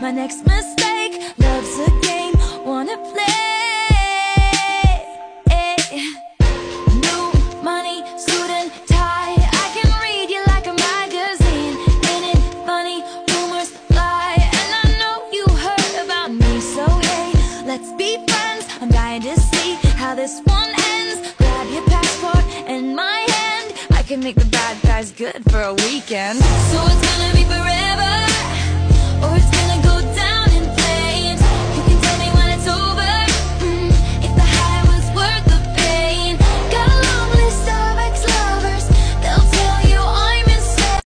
my next mistake. Love's a game, wanna play. New money, suit and tie, I can read you like a magazine. Ain't it funny, rumors fly, and I know you heard about me. So hey, let's be friends, I'm dying to see how this one ends. Grab your passport and my hand, I can make the bad guys good for a weekend. So it's gonna be forever.